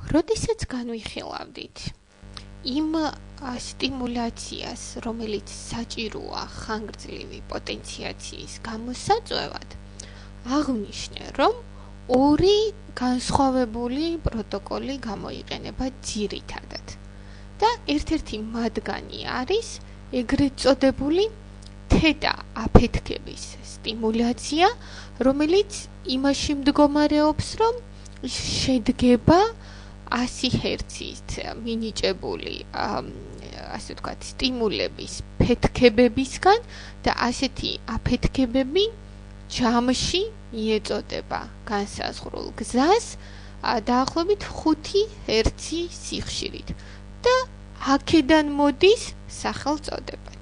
როდესაც განვიხილავდით იმ სტიმულაციას, რომელიც საჭიროა ხანგრძლივი პოტენციაციის გამოსაწვევად, აღვნიშნე, რომ ორი განსხვავებული პროტოკოლი გამოიყენება ძირითადად. და ერთ-ერთი მათგანი არის ეგრეთ წოდებული თეტა აფეთქების სტიმულაცია, რომელიც იმაში მდგომარეობს, რომ შედგება 100 ჰერცით მინიჭებული ასე ვთქვათ სტიმულების ფეთქებებისგან და ასეთი აფეთქებები ჯამში მიეწოდება განსაზღვრულ გზას დაახლოებით 5 ჰერცი სიხშირით და აქედან მოდის სახელწოდებაც.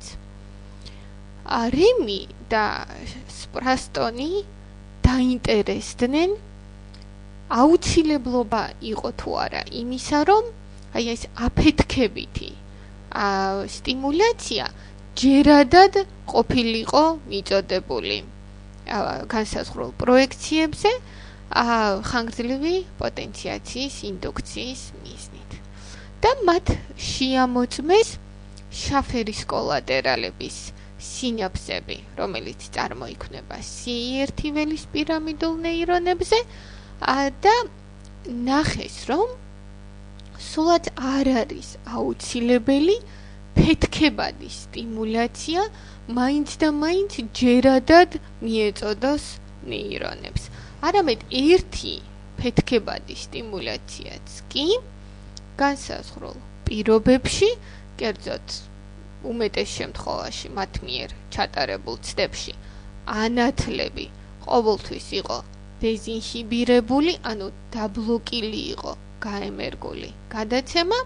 რემი და სპრასტონი დაინტერესდნენ აუცილებლობა იყო თუ არა იმისა, რომ აი ეს აფეთქებითი სტიმულაცია ჯერადად ყოფილიყო მიწოდებული განსაზღვრულ პროექციებზე ხანგრძლივი პოტენციაციის ინდუქციის მიზნით. და მათ შეამოწმეს შაფერის კოლატერალების სინაფსები, რომელიც წარმოიქმნება C1 ველის პირამიდულ ნეირონებზე და ნახეს, რომ სულაც არ არის აუცილებელი ფეთქებადი სტიმულაცია მაინც და მაინც ჯერადად მიეწოდოს ნეირონებს. არამედ ერთი ფეთქებადი სტიმულაციაც კი განსაზღვრულ პირობებში, კერძოდ უმეტეს შემთხვევაში მათ მიერ ჩატარებულ ცდებში ანათლები ყოველთვის იყო დეზინჰიბირებული, ანუ დაბლოკილი იყო გაემერგული გადაცემა,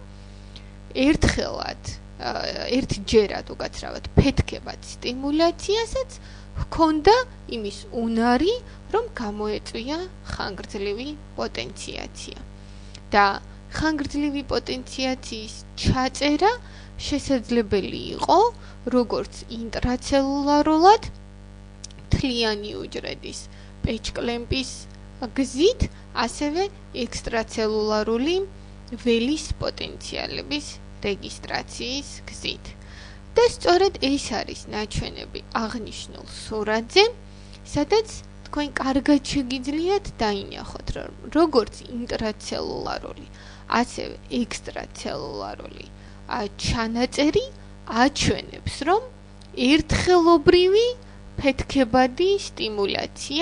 ერთჯერად უკაცრავად ფეთქებად სტიმულაციასაც ჰქონდა იმის უნარი, რომ გამოეწვია ხანგრძლივი პოტენციაცია. და ხანგრძლივი პოტენციაციის ჩაწერა შესაძლებელი იყო როგორც ინტრაცელულარულად მთლიანი უჯრედის პეჩკლემპის გზით, ასევე ექსტრაცელულარული ველის პოტენციალების რეგისტრაციის გზით. და სწორედ ეს არის ნაჩვენები აღნიშნულ სურათზე, სადაც თქვენ კარგად შეგიძლიათ დაინახოთ, რომ როგორც ინტრაცელულარული, ასევე ექსტრაცელულარული ჩანაწერი აჩვენებს, რომ ერთხელობრივი ფეთქებადი სტიმულაცია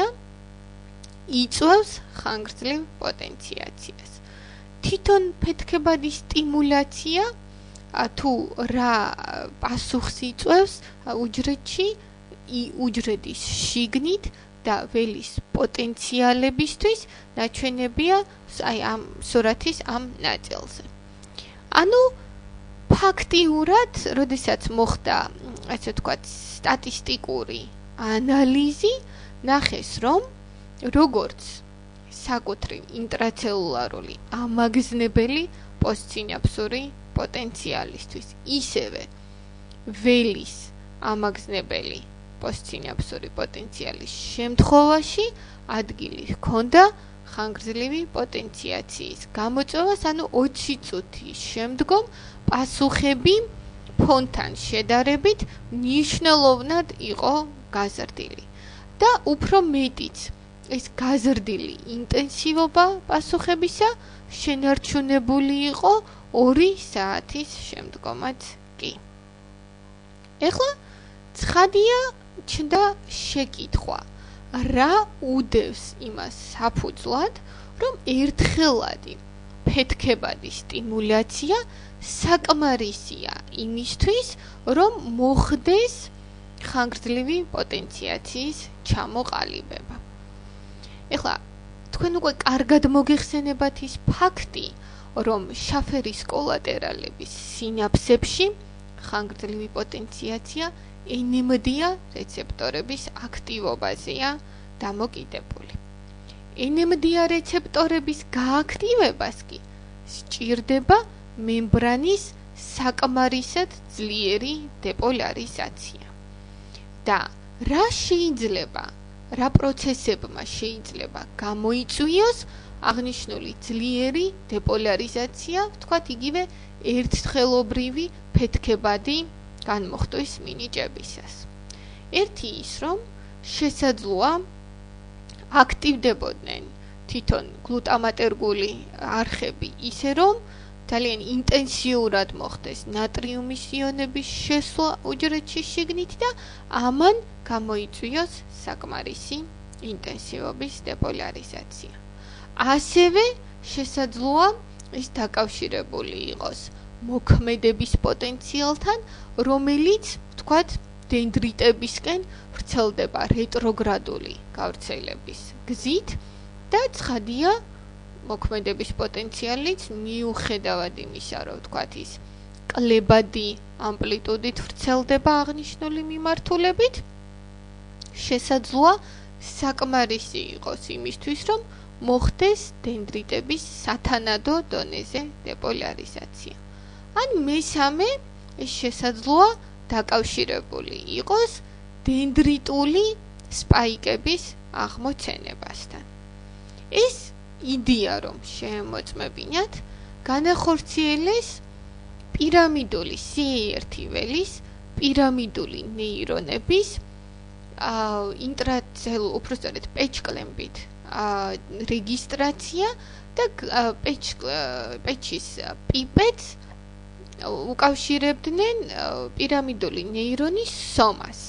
იწვევს ხანგრძლივ პოტენციაციას. თვითონ ფეთქებადი სტიმულაცია თუ რა პასუხს იწვევს უჯრედში, უჯრედის შიგნით და ველის პოტენციალებისთვის ნაჩვენებია აი ამ სურათის ამ ნაწილზე. ანუ ფაქტიურად, როდესაც მოხდა, ასე ვთქვათ, სტატისტიკური ანალიზი, ნახეს, რომ როგორც საკუთრივ ინტრაცელულარული ამაგზნებელი პოსტსინაფსური პოტენციალისთვის, ისევე ველის ამაგზნებელი პოსტსინაფსური პოტენციალის შემთხვევაში ადგილი ჰქონდა ხანგრძლივი პოტენციაციის გამოწვევას, ანუ 20 წუთის შემდგომ პასუხები ფონთან შედარებით მნიშვნელოვნად იყო გაზრდილი. და უფრო მეტიც, ეს გაზრდილი ინტენსივობა პასუხებისა შენარჩუნებული იყო 2 საათის შემდგომაც კი. ეხლა ცხადია ჩნდა შეკითხვა, რა უდევს იმას საფუძვლად, რომ ერთხელადი ფეთქებადი სტიმულაცია საკმარისია იმისთვის, რომ მოხდეს ხანგრძლივი პოტენციაციის ჩამოყალიბება. ეხლა თქვენ უკვე კარგად მოგეხსენებათ ის ფაქტი, რომ შაფერის კოლატერალების სინაფსებში ხანგრძლივი პოტენციაცია NMDA რეცეპტორების აქტივობაზეა დამოკიდებული. NMDA რეცეპტორების გააქტივებას კი სჭირდება მემბრანის საკმარისად ძლიერი დეპოლარიზაცია. და რა პროცესებმა შეიძლება გამოიწვიოს აღნიშნული ძლიერი დეპოლარიზაცია, ვთქვათ, იგივე ერთთხელობრივი ფეთქებადი განმოხტვის მინიჭებისას. ერთი ის, რომ შესაძლოა აქტივდებოდნენ თვითონ გლუტამატერგული არხები ისე, რომ ძალიან ინტენსიურად მოხდეს ნატრიუმის იონების შესვლა უჯრედში შიგნით და ამან გამოიწვიოს საკმარისი ინტენსივობის დეპოლარიზაცია. ასევე შესაძლოა ის დაკავშირებული იყოს მოქმედების პოტენციალთან, რომელიც, ვთქვათ, დენდრიტებისკენ ვრცელდება რეტროგრადული გავრცელების გზით და ცხადია მოქმედების პოტენციალიც მიუხედავად იმისა, რომ ვთქვათ, ის კლებადი ამპლიტუდით ვრცელდება აღნიშნული მიმართულებით, შესაძლოა საკმარისი იყოს იმისთვის, რომ მოხდეს დენდრიტების სათანადო დონეზე დეპოლარიზაცია. ან მესამე, ეს შესაძლოა დაკავშირებული იყოს დენდრიტული სპაიკების აღმოცენებასთან. ეს იდეა, რომ შემოწმებინათ, განახორციელეს პირამიდული C1 ველის პირამიდული ნეირონების ინტრაცელულ, უпростоრეთ პეჩკლემბით რეგისტრაცია და პეჩის პიპეტს უკავშირებდნენ პირამიდული ნეირონის სომას.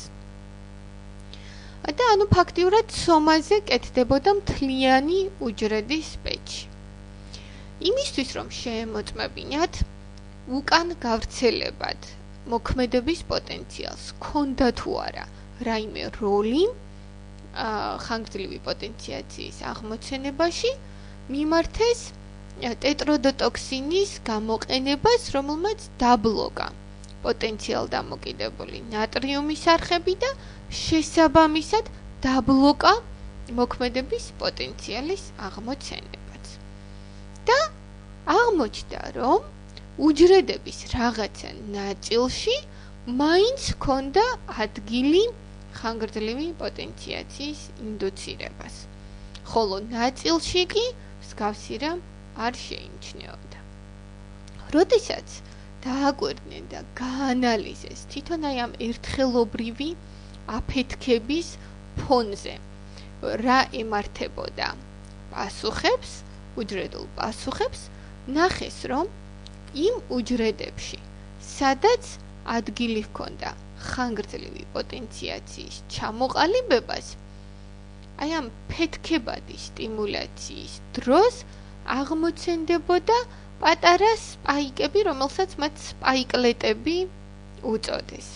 და ანუ ფაქტიურად სომაზე კეთდებოდა მთლიანი უჯრედის პეჩი. იმისთვის, რომ შემოწმებინათ, უკან გავრცელებად მოქმედების პოტენციალს ჰქონდა თუ არა რაიმე როლი ხანგრძლივი პოტენციაციის აღმოცენებაში, მიმართეს ტეტროდოტოქსინის გამოყენებას, რომელმაც დაბლოკა პოტენციალ დამოკიდებული ნატრიუმის არხები და შესაბამისად დაბლოკა მოქმედების პოტენციალის აღმოცენებაც. და აღმოჩნდა, რომ უჯრედების რაღაცა ნაწილში მაინც ჰქონდა ადგილი ხანგრძლივი პოტენციაციის ინდუცირებას, ხოლო ნაწილში კი მსგავსი რამ არ შეიმჩნეოდა. როდესაც დააკვირდნენ და გაანალიზეს თვითონ აი ამ ერთხელობრივი აფეთქების ფონზე რა ემართებოდა პასუხებს, უჯრედულ პასუხებს, ნახეს, რომ იმ უჯრედებში, სადაც ადგილი ჰქონდა ხანგრძლივი პოტენციაციის ჩამოყალიბებას, აი ამ ფეთქებადი სტიმულაციის დროს აღმოცენდებოდა პატარა სპაიკები, რომელსაც მათ სპაიკლეტები უწოდეს.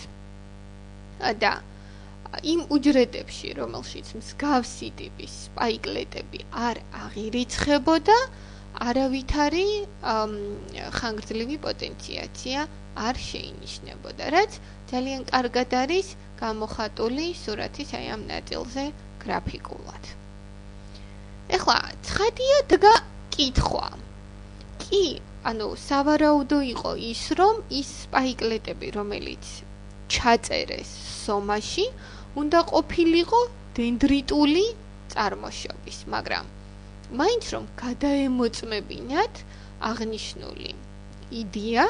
და იმ უჯრედებში, რომელშიც მსგავსი ტიპის სპაიკლეტები არ აღირიცხებოდა, არავითარი ხანგრძლივი პოტენციაცია არ შეინიშნებოდა, რაც ძალიან კარგად არის გამოხატული სურათის აი ამ ნაწილზე გრაფიკულად. ეხლა ცხადია დგა კითხვა. კი, ანუ სავარაუდო იყო ის, რომ ის სპაიკლეტები, რომელიც ჩაწერეს სომაში, უნდა ყოფილიყო დენდრიტული წარმოშობის, მაგრამ მაინც რომ გადაემოწმებინათ აღნიშნული იდეა,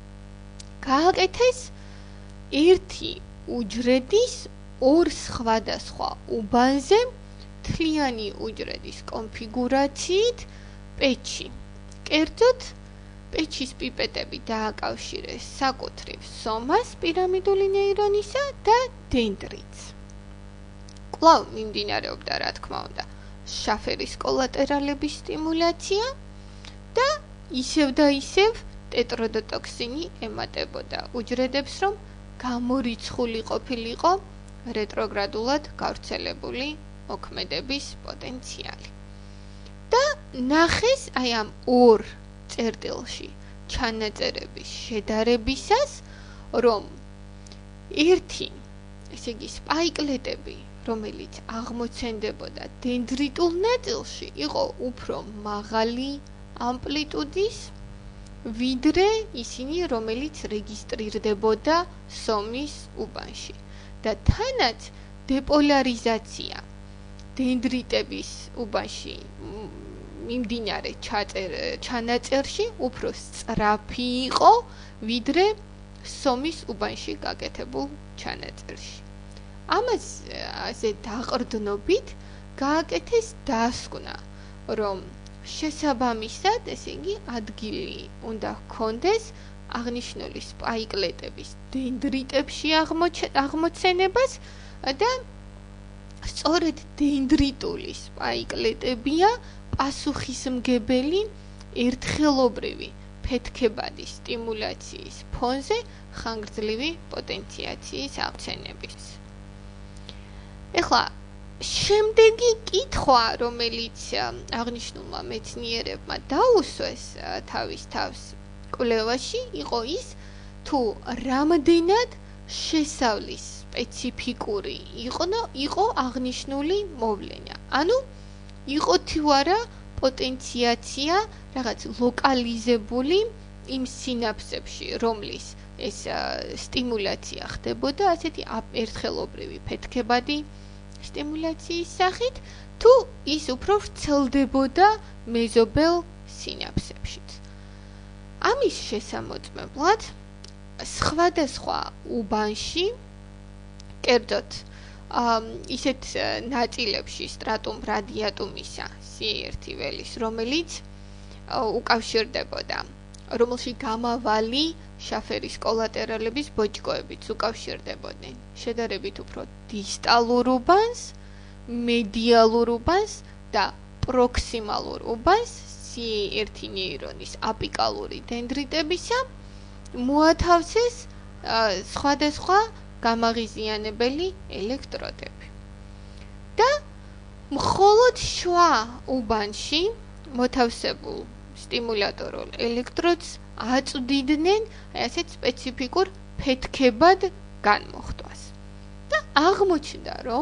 გააკეთეს ერთი უჯრედის ორ სხვადასხვა უბანზე მთლიანი უჯრედის კონფიგურაციით პეჩი. კერძოდ, პეჩის პიპეტები დააკავშირეს საკუთრივ სომას პირამიდული ნეირონისა და დენდრიტს. კვლავ მიმდინარეობდა, რა თქმა უნდა, შაფერის კოლატერალების სტიმულაცია და ისევ და ისევ ტეტროდოტოქსინი ემატებოდა უჯრედებს, რომ გამორიცხული ყოფილიყო რეტროგრადულად გავრცელებული მოქმედების პოტენციალი. და ნახეს აი ამ ორ წერტილში ჩანაწერების შედარებისას, რომ ერთი, ესე იგი სპაიკლეტები, რომელიც აღმოცენდებოდა დენდრიტულ ნაწილში, იყო უფრო მაღალი ამპლიტუდის, ვიდრე ისინი, რომელიც რეგისტრირდებოდა სომის უბანში. და თანაც დეპოლარიზაცია დენდრიტების უბანში მიმდინარე ჩანაწერში უფრო სწრაფი იყო ვიდრე სომის უბანში გაკეთებულ ჩანაწერში. ამაზე დაყრდნობით გააკეთეს დასკვნა, რომ შესაბამისად, ესე იგი, ადგილი უნდა ჰქონდეს აღნიშნული სპაიკლეტების დენდრიტებში აღმოცენებას და სწორედ დენდრიტული სპაიკლეტებია პასუხისმგებელი ერთხელობრივი ფეთქებადის სტიმულაციის ფონზე ხანგრძლივი პოტენციაციის აღცენების. ეხლა შემდეგი კითხვა, რომელიც აღნიშნულმა მეცნიერებმა დაუსვეს თავის თავს კვლევაში, იყო ის, თუ რამდენად შესავლის სპეციფიკური იყო აღნიშნული მოვლენა. ანუ იყო თუ არა პოტენციაცია რაღაც ლოკალიზებული იმ სინაფსებში, რომლის ეს სტიმულაცია ხდებოდა ასეთი ერთხელობრივი ფეთქებადი სტიმულაციის სახით, თუ ის უფრო ვრცელდებოდა მეზობელ სინაფსებშიც. ამის შესამოწმებლად სხვადასხვა უბანში, კერძოდ ისეთ ნაწილებში სტრატუმ რადიატუმისა C1 ველის, რომელიც უკავშირდებოდა, რომელში გამავალი შაფერის კოლატერალების ბოჭკოებიც უკავშირდებოდნენ, შედარებით უფრო დისტალურ უბანს, მედიალურ უბანს და პროქსიმალურ უბანს C1 ნეირონის აპიკალური დენდრიტებისა მოათავსეს სხვადასხვა გამაღიზიანებელი ელექტროდები. და მხოლოდ შუა უბანში მოთავსებულ სტიმულატორულ ელექტროდს აწვდიდნენ ასეთ სპეციფიკურ ფეთქებად განმოხტვას. და აღმოჩნდა, რომ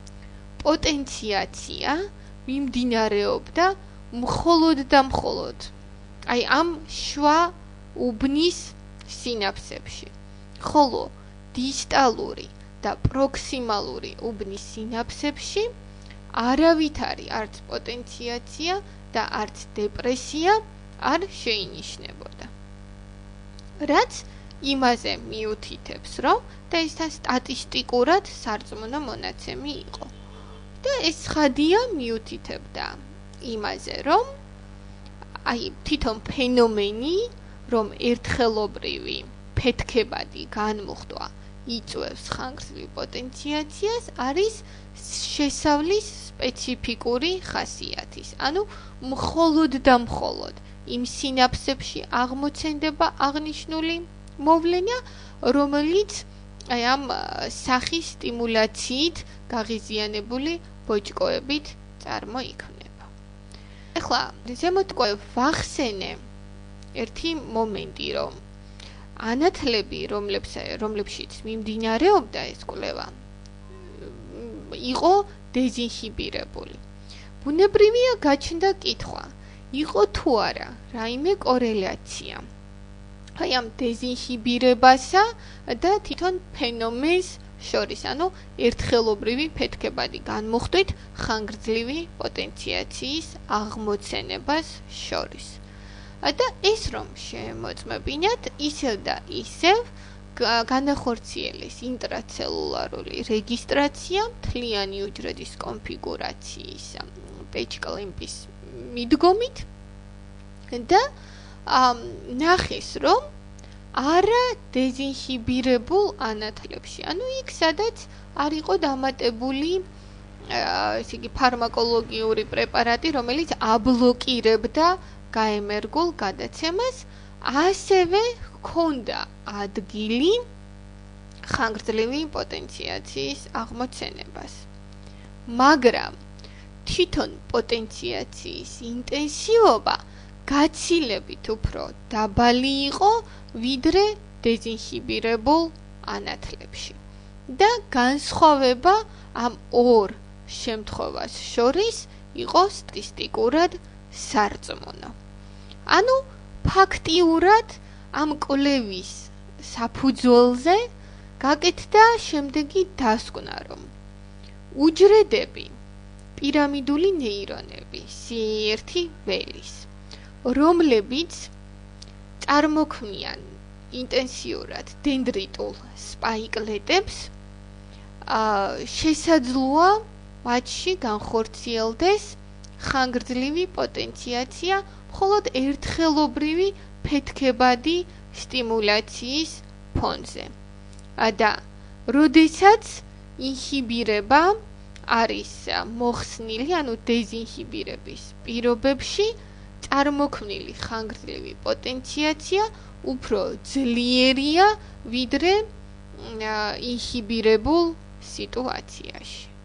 პოტენციაცია მიმდინარეობდა მხოლოდ და მხოლოდ ამ შუა უბნის სინაფსებში, ხოლო დისტალური და პროქსიმალური უბნის სინაფსებში არავითარი არც პოტენციაცია და არც დეპრესია არ შეინიშნებოდა. რაც იმაზე მიუთითებს, რომ და ეს სტატისტიკურად სარწმუნო მონაცემი იყო. და ეს ცხადია მიუთითებდა იმაზე, რომ თვითონ ფენომენი, რომ ერთხელობრივი ფეთქებადი განმუხტვა იწვევს ხანგრძლივ პოტენციაციას, არის შესავლის სპეციფიკური ხასიათის. ანუ მხოლოდ და მხოლოდ იმ სინაფსებში აღმოცენდება აღნიშნული მოვლენა, რომელიც ამ სახის სტიმულაციით გაღიზიანებული ბოჭკოებით წარმოიქმნება. ეხლა ზემოთ ვახსენე ერთი მომენტი, რომ ანათლები, რომლებშიც მიმდინარეობდა ეს კვლევა, იყო დეზინჰიბირებული. ბუნებრივია გაჩნდა კითხვა, იყო თუ არა რაიმე კორელაცია ამ დეზინჰიბირებასა და თვითონ ფენომენს შორის, ანუ ერთხელობრივი ფეთქებადი განმუხტვით ხანგრძლივი პოტენციაციის აღმოცენებას შორის. და ეს რომ შემოწმებინათ, ისევ და ისევ განახორციელეს ინტრაცელულარული რეგისტრაცია მთლიანი უჯრედის კონფიგურაციის პეჩკლიმპის მიდგომით და ნახეს, რომ არა დეზინჰიბირებულ ანათლებში, ანუ იქ სადაც არ იყო დამატებული ესე იგი ფარმაკოლოგიური პრეპარატი, რომელიც აბლოკირებდა გაემერგულ გადაცემას, ასევე ჰქონდა ადგილი ხანგრძლივი პოტენციაციის აღმოცენებას. მაგრამ თვითონ პოტენციაციის ინტენსივობა გაცილებით უფრო დაბალი იყო ვიდრე დეზინჰიბირებულ ანათლებში. და განსხვავება ამ ორ შემთხვევას შორის იყო სტატისტიკურად სარწმუნო. ანუ ფაქტიურად ამ კვლევის საფუძველზე გაკეთდა შემდეგი დასკვნა, რომ უჯრედები, პირამიდული ნეირონები, C1 ველის, რომლებიც წარმოქმნიან ინტენსიურად დენდრიტულ სპაიკლეტებს, შესაძლოა მათში განხორციელდეს ხანგრძლივი პოტენციაცია მხოლოდ ერთხელობრივი ფეთქებადი სტიმულაციის ფონზე. და როდესაც ინჰიბირება არის მოხსნილი, ანუ დეზინჰიბირების პირობებში, წარმოქმნილი ხანგრძლივი პოტენციაცია უფრო ძლიერია, ვიდრე ინჰიბირებულ სიტუაციაში.